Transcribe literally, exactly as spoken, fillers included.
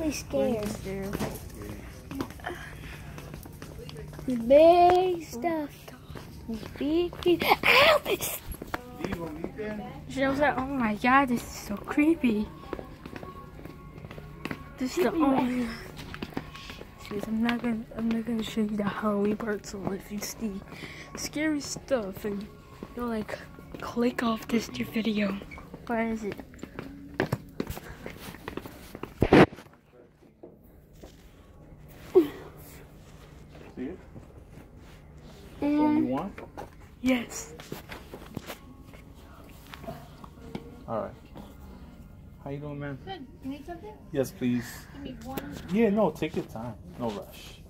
really scared. Big stuff. Big, big. Ow! She was like, oh my god, this is so creepy. This is the only. I'm not gonna I'm not gonna show you the Halloween part, so if you see scary stuff and you'll like click off this video. Where is it? See it? That's what you want? Yes. Alright. How you doing, man? Good. You need something? Yes, please. Give me one. Yeah, no, take your time. No rush.